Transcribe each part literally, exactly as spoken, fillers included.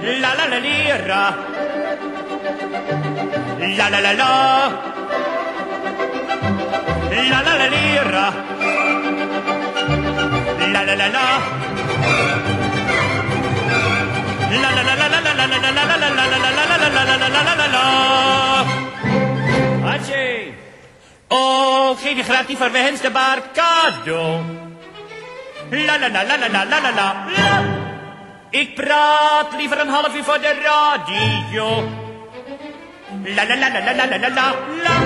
la la la lira, la la la la, la la la lira, la la la la. La la la la la la la la la la la la la la la la. Atje. Oh, geef je graag die verwenste baar cadeau. La la la la la la la la la. Ik praat liever een half uur voor de radio. La la la la la la la la la.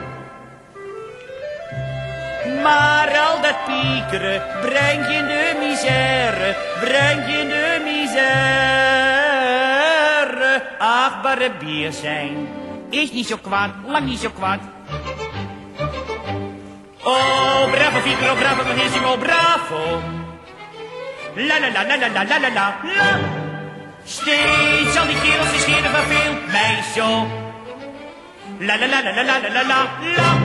Maar al dat piekeren brengt je in de misère, brengt je in de misère. Achtbare bier zijn is niet zo kwaad, lang niet zo kwaad. Oh, bravo Figaro, bravo Benissimo, bravo. La la la la la la la la la la. Steeds al die kerels die scheren verveelt mij zo. La la la la la la la la la.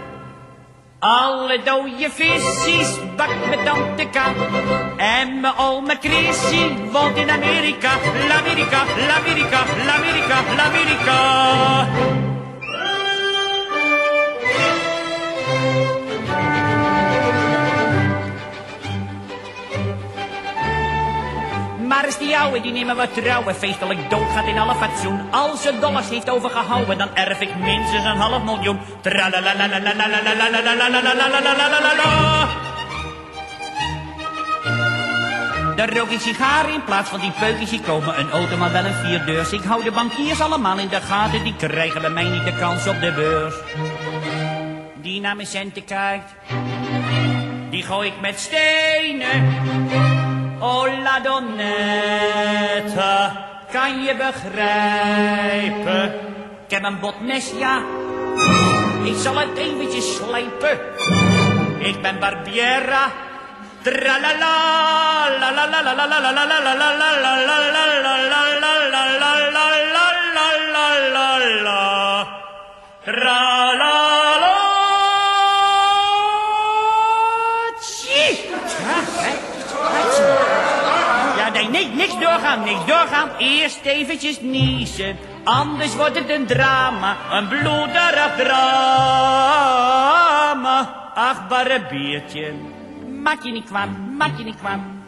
Alle dode visjes bakt met tante K. En mijn oma Chrissy woont in Amerika. L'Amerika, l'Amerika, l'Amerika, l'Amerika. Maar is die ouwe die niet meer wat trouwen, feestelijk doodgaat in alle fatsoen. Als ze dollars heeft overgehouden, dan erf ik minstens een half miljoen. Dan rook ik sigaren in plaats van die peukjes, die komen een auto maar wel een vierdeurs. Ik hou de bankiers allemaal in de gaten, die krijgen bij mij niet de kans op de beurs. Die naar mijn centen kijkt, die gooi ik met stenen. Oh la Donnetta, kan je begrijpen? Ik heb een botmes, ja. Ik zal het eventjes slijpen. Ik ben Barbiera. Tralala, la la la la la la la la la la la la la la la la. Tralala. Ja, nee, nee, niks doorgaan, niks doorgaan. Eerst eventjes niezen, anders wordt het een drama, een bloederig drama. Achtbare biertje, maak je niet kwam, maak je niet kwam.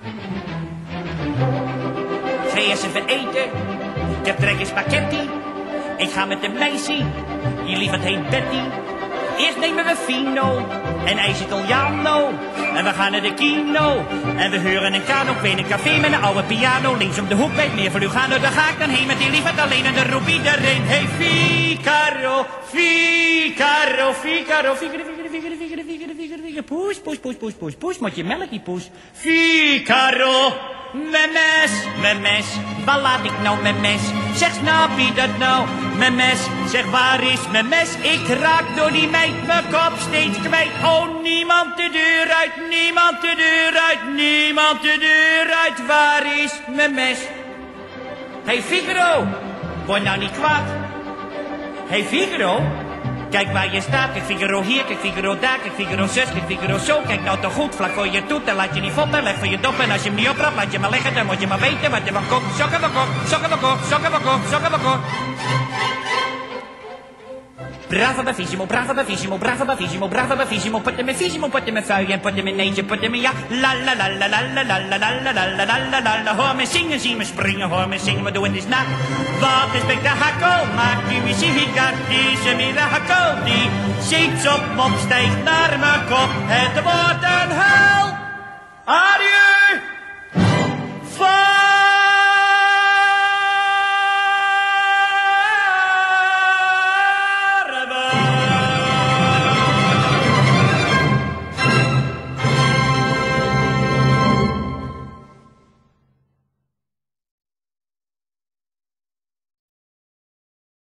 Ga eerst even eten, ik heb trek in spaghetti. Ik ga met de meisje, die lieverd heet Betty. Eerst nemen we Fino en ijs Italiano. En we gaan naar de kino. En we huren een kano in een café met een oude piano. Links om de hoek bij het meer van Lugano. Daar ga ik dan heen met die liefheid alleen. En de roep iedereen. Hey Figaro, Figaro, Figaro, Figaro, Figaro, Figaro, Figaro, Figaro, Figaro. Poes, poes, poes, poes, poes, poes. Moet je melk die poes. Figaro, mijn mes, mijn mes. Waar laat ik nou mijn mes? Zeg, snap je dat nou? Mijn mes, zeg, waar is mijn mes? Ik raak door die meid mijn kop steeds kwijt. Oh, niemand de deur uit, niemand de deur uit, niemand de deur uit. Waar is mijn mes? Hey Figaro, word nou niet kwaad. Hey Figaro, kijk waar je staat. Kijk Figaro hier, kijk Figaro daar, kijk Figaro zus, kijk Figaro zo. Kijk nou toch goed, vlak voor je toet. En laat je niet foppen, leg voor je dop. En als je hem niet oprapt, laat je maar liggen. Dan moet je maar weten wat je van koopt. Sokken van kop, sokken van kop, sokken van kop, sokken van kop. Bravo bavissimo, bravo bavissimo, bravo bavissimo, bravo bavissimo. Potte me fissimo, potte me vuien, potte me neetje, potte me ja. La la la la la la la la la la la la la la la. Hoor me zingen, zie me springen, hoor me zingen, we doen dit na. Wat een spektakel, maakt die muziek uit, deze mirakel. Die zingt op, op, stijgt naar mijn kop. Het wordt een hel. Adieu!